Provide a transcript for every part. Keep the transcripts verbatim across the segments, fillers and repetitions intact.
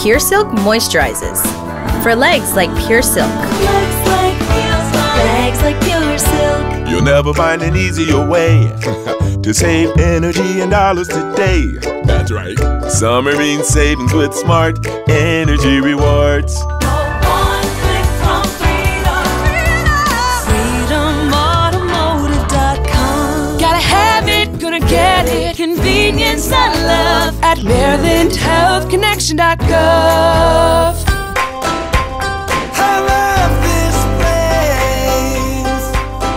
Pure Silk moisturizes. For legs like Pure Silk. Legs like Pure Silk. Legs like Pure Silk. You'll never find an easier way to save energy and dollars today. That's right. Summer means savings with smart energy rewards. One click from Freedom. freedom automotive dot com. Gotta have it, gonna get it. Convenience I love at maryland health connection dot gov. I love this place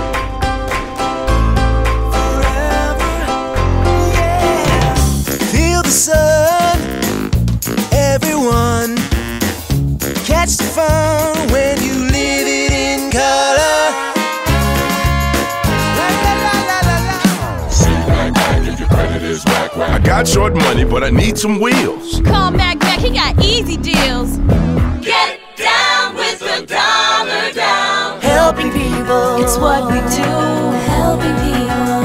forever, yeah. Feel the sun, everyone. Catch the fun when you live it in color. La, la, la, la, la, la. See Mac Mac if your credit is whack whack. I got short money, but I need some wheels. Call Mac Mac, he got easy deals. Get down with the dollar down. Helping people, it's what we do. Helping people.